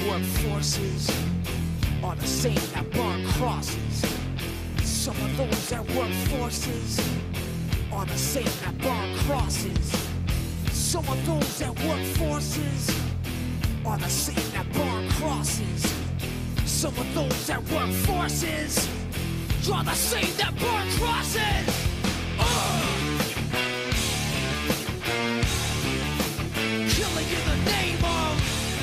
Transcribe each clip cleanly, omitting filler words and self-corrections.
work forces are the same that burn crosses. Some of those that work forces are the same that burn crosses. Some of those that work forces are the same that burn crosses. Some of those that work forces are the same that burn crosses. Killing in the name of.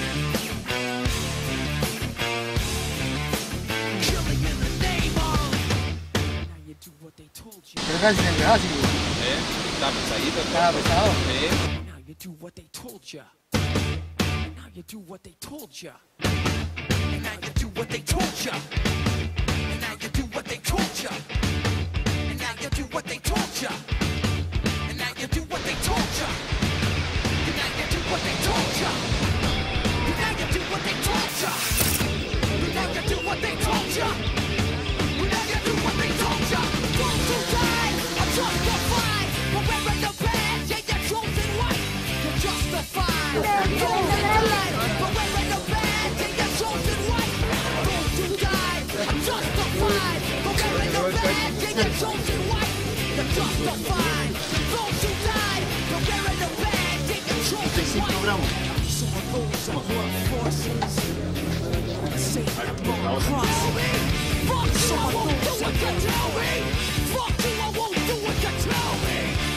Killing in the name of. Now you do what they told you. Pero casi se empezaba así. Está pesadito. Estaba pesado. Now you do what they told you. Now you do what they told you. And now you do what they told you. And now you do what they told you. And now you do what they told you. And now you do what they told you. And now you do what they told you. And now you do what they told you. And now you do what they told you. And now you do what they told you. Those who died are justified. But wearing the badge, yeah, you're chosen white. You're justified. Those that died, but wearing the badge, yeah, you're chosen white. Those who died are justified. But wearing the badge, yeah, you're chosen white. You're justified. Those who died, but wearing the badge, yeah, you're chosen white. Some of those that work forces say that burn crosses. Fuck you, I won't do what you tell me. Fuck you, I won't do what you tell me.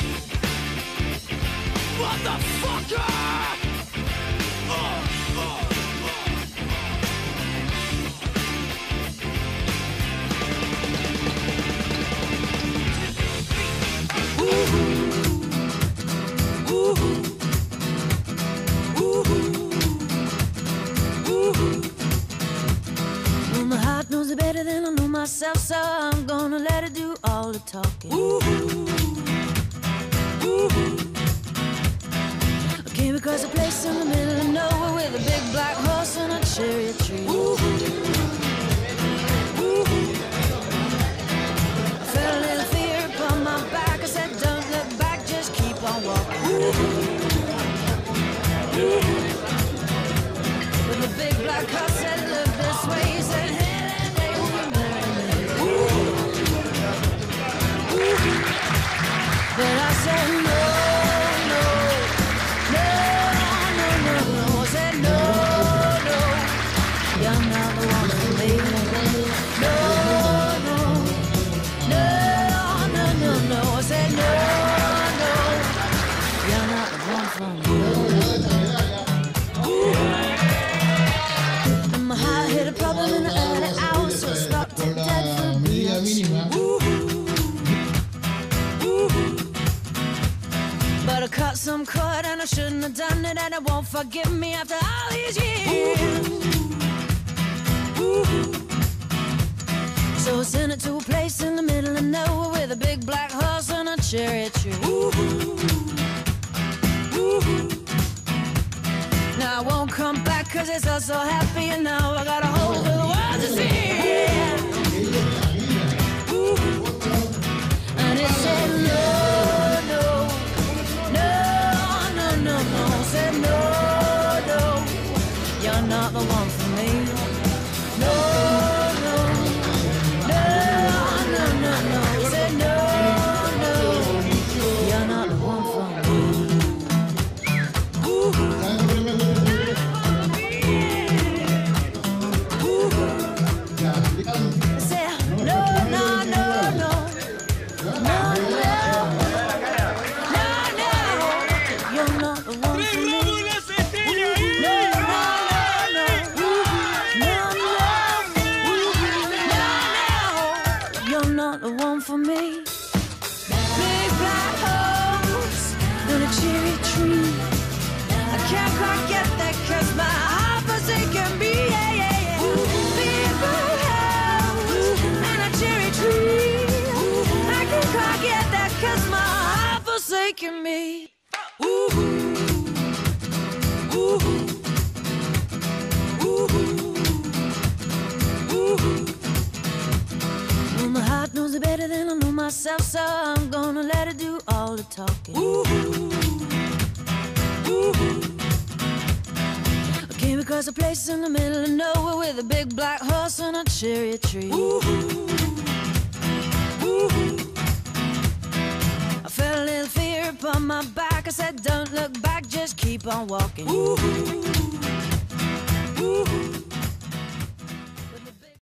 Motherfucker! Well, my heart knows it better than I know myself, so I'm gonna let it do all the talking. I came across a place in the middle of nowhere with a big black horse and a cherry tree. I felt a little fear upon my back. I said, don't look back, just keep on walking. But the big black horse said, look this way. He said, hey, and they will marry me. But I said, no, no, no, no, no, no. I said, no, no, you're not the one for me. No, no, no, no, no, no. I said, no, no, you're not the one for me. And my heart hit a problem in the early hours, so I stopped it dead for a minute. But I cut some cord and I shouldn't have done it, and it won't forgive me after all these years. So I sent it to a place in the middle of nowhere with a big black horse and a cherry tree. Now I won't come back 'cause it's all so happy, and now I got a whole other world to see. And it said no, no, no, no, no, no. It said no, no, you're not the one for me. No, no, no, no, no, no. It said no, no, you're not the one for me. I said no, no, no, no. No, no, no, no, you're not the one for me. No, no, no, no, no, no, you're not the one for me. Big black horse and a cherry tree. I can't quite get that 'cause my heart forsaken me. Yeah, yeah, yeah. Big black horse and a cherry tree. I can't quite get that 'cause my heart forsaken me. Well, my heart knows it better than I know myself, so I'm gonna let it do all the talking. I came across across a place in the middle of nowhere with a big black horse and a cherry tree. I felt a little fear upon my back. I said, don't look back, just keep on walking.